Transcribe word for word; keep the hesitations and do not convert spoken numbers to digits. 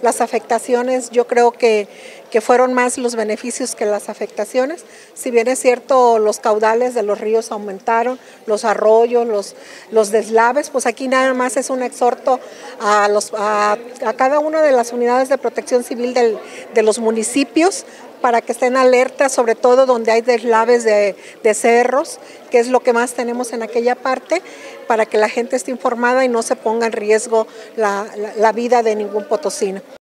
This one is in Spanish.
las afectaciones, yo creo que, que fueron más los beneficios que las afectaciones. Si bien es cierto, los caudales de los ríos aumentaron, los arroyos, los, los deslaves, pues aquí nada más es un exhorto a, los, a, a cada una de las unidades de protección civil del, de los municipios para que estén alertas, sobre todo donde hay deslaves de, de cerros, que es lo que más tenemos en aquella parte, para que la gente esté informada y no se ponga en riesgo la, la, la vida de ningún potosino.